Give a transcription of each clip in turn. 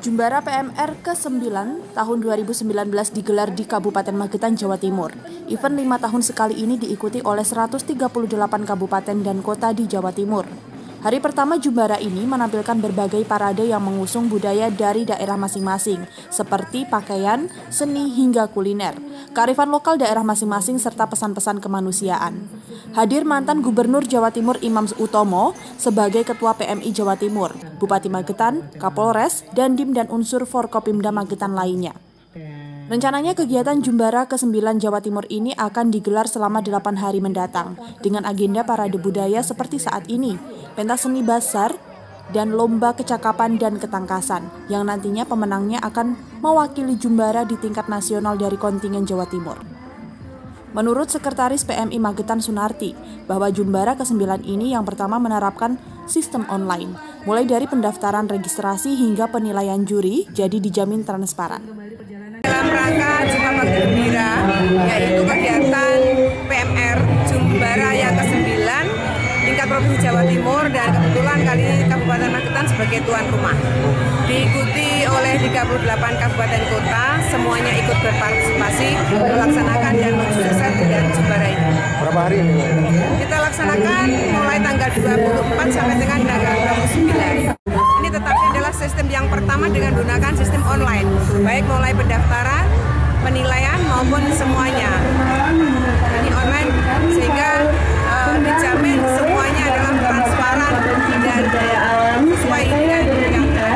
Jumbara PMR ke-9 tahun 2019 digelar di Kabupaten Magetan, Jawa Timur. Event 5 tahun sekali ini diikuti oleh 138 kabupaten dan kota di Jawa Timur. Hari pertama Jumbara ini menampilkan berbagai parade yang mengusung budaya dari daerah masing-masing, seperti pakaian, seni, hingga kuliner, kearifan lokal daerah masing-masing, serta pesan-pesan kemanusiaan. Hadir mantan Gubernur Jawa Timur Imam Utomo sebagai Ketua PMI Jawa Timur, Bupati Magetan, Kapolres, Dandim dan unsur Forkopimda Magetan lainnya. Rencananya kegiatan Jumbara ke-9 Jawa Timur ini akan digelar selama 8 hari mendatang dengan agenda parade budaya seperti saat ini, pentas seni basar, dan lomba kecakapan dan ketangkasan yang nantinya pemenangnya akan mewakili Jumbara di tingkat nasional dari kontingen Jawa Timur. Menurut Sekretaris PMI Magetan Sunarti, bahwa Jumbara ke-9 ini yang pertama menerapkan sistem online, mulai dari pendaftaran registrasi hingga penilaian juri, jadi dijamin transparan. Dalam rangka Jumpa Bakti Gembira, yaitu kegiatan PMR Jumbara yang ke-9 tingkat Provinsi Jawa Timur, dan kebetulan kali ini Kabupaten Magetan sebagai tuan rumah. Diikuti oleh 38 kabupaten kota, semuanya ikut berpartisipasi melaksanakan dan mensukseskan kegiatan Jumbara ini. Berapa hari ini? Kita laksanakan mulai tanggal 24 sampai dengan tanggal 29. Ini tetapnya adalah sistem yang pertama dengan menggunakan sistem online, baik mulai pendaftaran, penilaian maupun semuanya. Ini online sehingga dijamin semuanya adalah transparan dan sesuai dengan yang ada.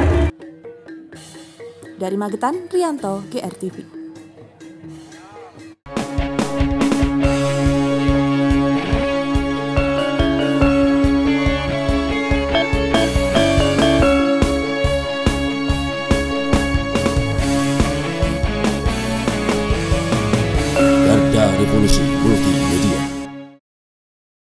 Dari Magetan, Rianto, GRTV. Revolusi Multi